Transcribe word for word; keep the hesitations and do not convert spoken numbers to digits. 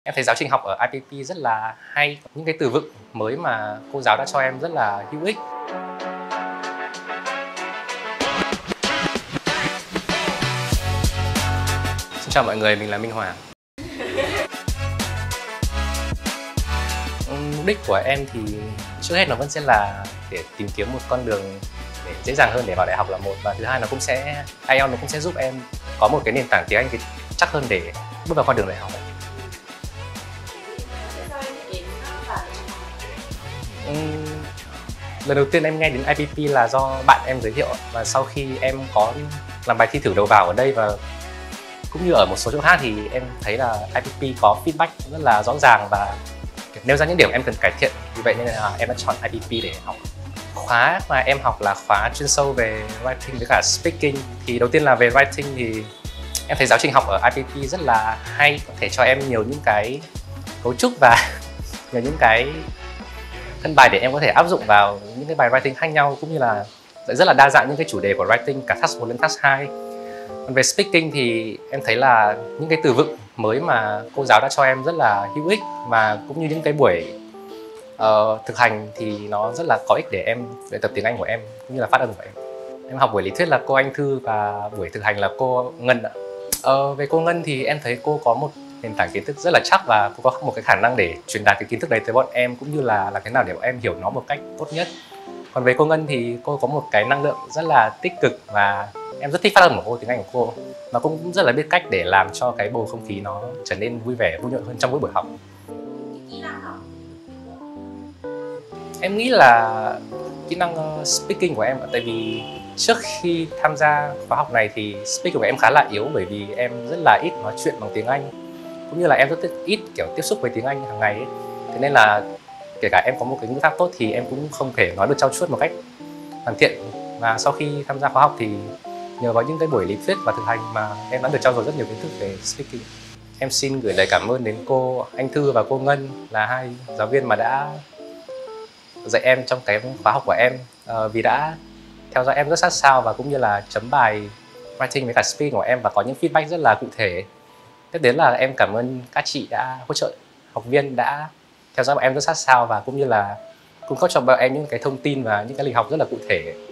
Em thấy giáo trình học ở i pê pê rất là hay, những cái từ vựng mới mà cô giáo đã cho em rất là hữu ích. Xin chào mọi người, mình là Minh Hoàng. Mục đích của em thì trước hết nó vẫn sẽ là để tìm kiếm một con đường để dễ dàng hơn để vào đại học là một, và thứ hai nó cũng sẽ ai eo nó cũng sẽ giúp em có một cái nền tảng tiếng Anh chắc hơn để bước vào con đường đại học. Uhm, lần đầu tiên em nghe đến i pê pê là do bạn em giới thiệu, và sau khi em có làm bài thi thử đầu vào ở đây và cũng như ở một số chỗ khác thì em thấy là i pê pê có feedback rất là rõ ràng và nêu ra những điểm em cần cải thiện, vì vậy nên là em đã chọn i pê pê để học. Khóa mà em học là khóa chuyên sâu về writing với cả speaking. Thì đầu tiên là về writing thì em thấy giáo trình học ở i pê pê rất là hay, có thể cho em nhiều những cái cấu trúc và nhiều những cái thân bài để em có thể áp dụng vào những cái bài writing khác nhau, cũng như là rất là đa dạng những cái chủ đề của writing cả task một đến task hai. Còn về speaking thì em thấy là những cái từ vựng mới mà cô giáo đã cho em rất là hữu ích, và cũng như những cái buổi uh, thực hành thì nó rất là có ích để em luyện tập tiếng Anh của em cũng như là phát âm của em. Em học buổi lý thuyết là cô Anh Thư và buổi thực hành là cô Ngân ạ. Uh, về cô Ngân thì em thấy cô có một nền tảng kiến thức rất là chắc và cô có một cái khả năng để truyền đạt cái kiến thức đấy tới bọn em, cũng như là làm thế nào để bọn em hiểu nó một cách tốt nhất. Còn về cô Ngân thì cô có một cái năng lượng rất là tích cực và em rất thích phát âm của cô, tiếng Anh của cô. Nó cũng rất là biết cách để làm cho cái bầu không khí nó trở nên vui vẻ, vui nhộn hơn trong mỗi buổi học. Em nghĩ là kỹ năng speaking của em, tại vì trước khi tham gia khóa học này thì speaking của em khá là yếu, bởi vì em rất là ít nói chuyện bằng tiếng Anh, cũng như là em rất ít kiểu tiếp xúc với tiếng Anh hàng ngày ấy. Thế nên là kể cả em có một cái ngữ pháp tốt thì em cũng không thể nói được trau chuốt một cách hoàn thiện. Và sau khi tham gia khóa học thì nhờ vào những cái buổi lý thuyết và thực hành mà em đã được trau dồi rất nhiều kiến thức về speaking. Em xin gửi lời cảm ơn đến cô Anh Thư và cô Ngân, là hai giáo viên mà đã dạy em trong cái khóa học của em, vì đã theo dõi em rất sát sao và cũng như là chấm bài writing với cả speaking của em và có những feedback rất là cụ thể. Tiếp đến là em cảm ơn các chị đã hỗ trợ học viên, đã theo dõi bọn em rất sát sao và cũng như là cung cấp cho bọn em những cái thông tin và những cái lịch học rất là cụ thể.